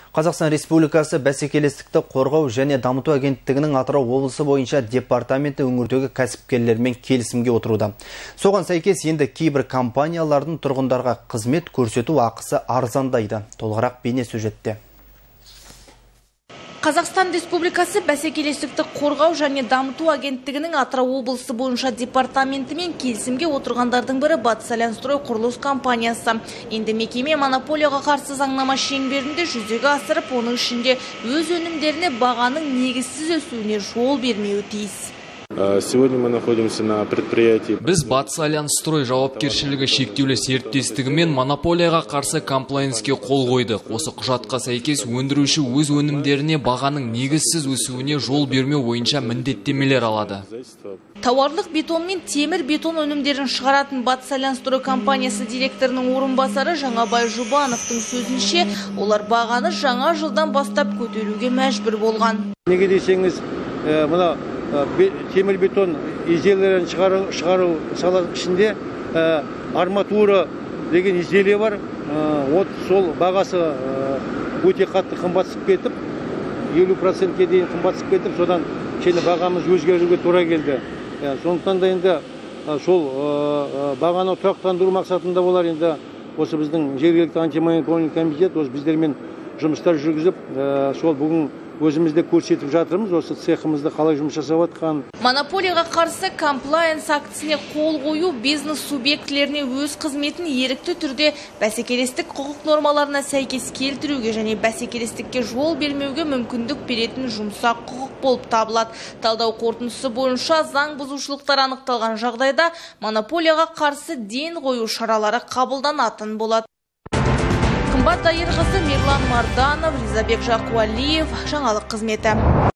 Қазақстан Республикасы бәсекелестікті қорғау және дамыту агенттігінің Атырау облысы бойынша департаменті өңірдегі кәсіпкерлермен келісімге отыруда. Соған сәйкес енді кейбір компаниялардың тұрғындарға қызмет көрсету ақысы арзандайды. Толығырақ бейне сюжетте. Қазақстан Республикасы бәсекелестікті қорғау және дамыту агенттігінің Атырау облысы бойынша департаментімен келісімге отырғандардың бірі Батсалянстрой құрылыс компаниясы. Енді мекеме монополияға қарсы заңнама шеңберінде жүзеге асырып, оның ішінде өз өнімдеріне бағаның негізсіз өсуіне жол бермеуі тиіс. Сегодня мы находимся на предприятии. Біз Батсалянстрой жауапкершілігі шектеулі серіктестігімен монополияға қарсы комплайнске қол қойдық. Осы құжатқа сәйкес өндіруші өз өнімдеріне бағаның негізсіз өсуіне жол бермеу бойынша міндеттемелер алады. Тауарлық бетон мен темір бетон өнімдерін шығаратын Батсалянстрой компаниясы директорының орынбасары Жаңабай Жұбановтың сөзінше, олар бағаны жаңа жылдан бастап көтеруге мәжбүр болған. Неге десеңіз, мына темір бетон изделияларын шығару саласы ішінде арматура деген изделие бар. Сол бағасы өте қатты қымбатсып кетіп, 50%-ке дейін қымбатсып кетіп, содан кішкене бағамыз өзгеруге тура келді. Сондықтан да енді сол бағаны тұрақтандыру мақсатында болар, енді осы біздің жергілікті антимонополиялық комитет осы біздермен жұмыстар жүргізіп, сол бүгін өзімізде көрсетіп жатырмыз, осы цехымызда қалай жұмыс жасап жатқан. Монополияға қарсы комплайенс актісіне қол қою бизнес субъектілеріне өз қызметін ерікті түрде бәсекелестік құқық нормаларына сәйкес келтіруге және бәсекелестікке жол бермеуге мүмкіндік беретін жұмсақ құқық болып табылады. Талдау қорытындысы бойынша заң бұзушылықтар анықталған жағдайда монополияға қарсы ден қою шаралары қабылданатын болады. Қымбат Дайырқызы, Мирлан Марданов, Ризабек Жақуалиев, жаңалық қызметі.